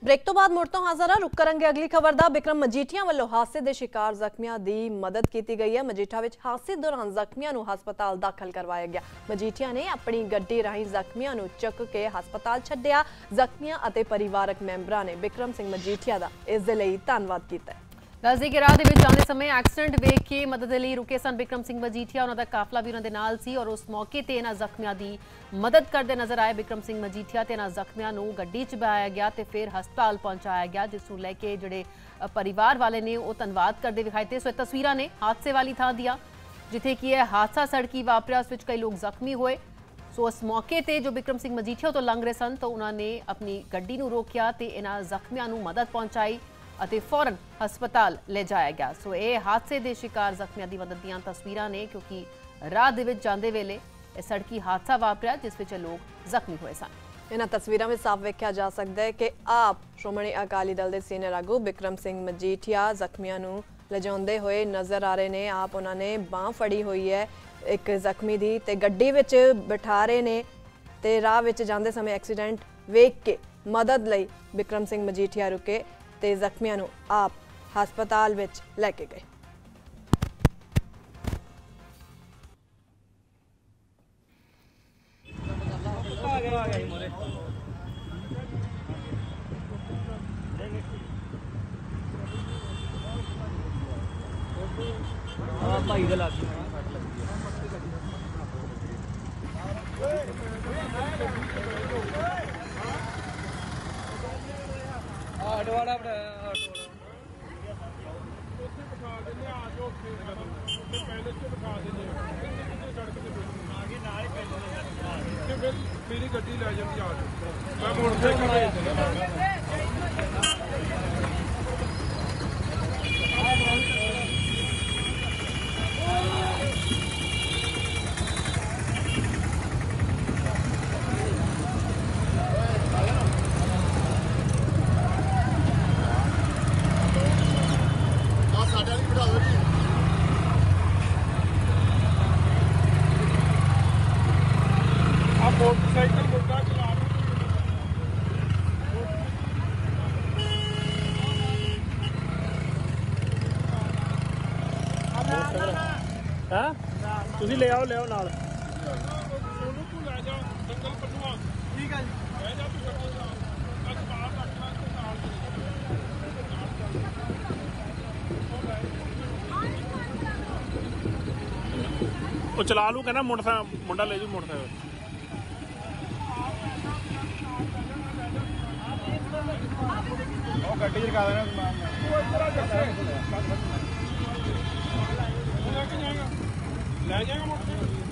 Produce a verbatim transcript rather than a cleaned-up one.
Break तो बाद मुड़ तो हाजिर है। रुक करांगे अगली खबर दा। बिक्रम मजीठिया वालों हादसे के शिकार जख्मियों की मदद की गई है। मजीठा विच हादसे दौरान जख्मियों को हस्पताल दाखिल करवाया गया। मजीठिया ने अपनी गड्डी राही जख्मियों को चुक के हस्पताल छड्डिया। जख्मियों और परिवारक मैंबरां ने बिक्रम सिंह मजीठिया का इस दे लई धन्नवाद किया। दसदी कि राह जाते समय एक्सीडेंट वेख के मदद लिए रुके सन बिक्रम सिंह मजीठिया। उन्होंने काफला भी उन्होंने नाल सी और उस मौके पर इन्होंने जख्मियों की मदद करते नजर आए। बिक्रम सिंह मजीठिया ते इन्होंने जख्मियों को गड्डी च बहाया गया तो फिर हस्पताल पहुंचाया गया, जिसनों लैके जोड़े परिवार वाले ने वो धन्नवाद करते विखाई थे। सो ये तस्वीरां ने हादसे वाली थां दियां जिथे कि यह हादसा सड़की वापरिया, उस विच कई लोग जख्मी हुए। सो उस मौके पर जो बिक्रम सिंह मजीठिया तो लंघ रहे सन तो उन्होंने अपनी गड्डी को रोकया तो इन्होंने जख्मियों को मदद पहुंचाई ਅਤੇ फौरन हस्पताल ले जाया गया। सो ये हादसे के शिकार जख्मियों की मदद दी तस्वीरां ने, क्योंकि राह दे विच जांदे वेले सड़की हादसा वापरिया जिस विच लोग जख्मी हुए सन। इन्हां तस्वीरां में साफ वेख्या जा सकता है कि आप श्रोमणी अकाली दल के सीनियर आगू बिक्रम सिंह मजीठिया जख्मियों को लिजाते हुए नज़र आ रहे हैं। आप उन्होंने बांह फड़ी हुई है एक जख्मी की ते गड्डी विच बिठा रहे ने ते राह विच जांदे समय एक्सीडेंट वेख के मदद लई बिक्रम सिंह मजीठिया रुके ते जख्मियों को आप हस्पताल विच लैके गए। भाई दे लाग आटवाड़ा मेरी गड्डी लै जाती मैं मोटरसाइकिल मोटरसाइकिल मुद्दा चला ਤੁਸੀਂ ਲੈ ਆਓ ਲੈ ਆਓ ਨਾਲ ਉਹਨੂੰ ਤੂੰ ਲੈ ਜਾ ਜੰਗਲ ਪਟੂਆ। ਠੀਕ ਹੈ ਜੀ ਲੈ ਜਾ ਤੂੰ ਗੱਡੀ ਦਾ ਅੱਜ ਬਾਹਰ ਰੱਖਣਾ ਤੇ ਨਾਲ ਉਹ ਚਲਾ ਲੂ ਕਹਿੰਦਾ ਮੋਟਰਸਾਈਕਲ ਮੁੰਡਾ ਲੈ ਜੂ ਮੋਟਰਸਾਈਕਲ। गड्डी चढ़ा देना ले जाएगा मोटरसाइकिल।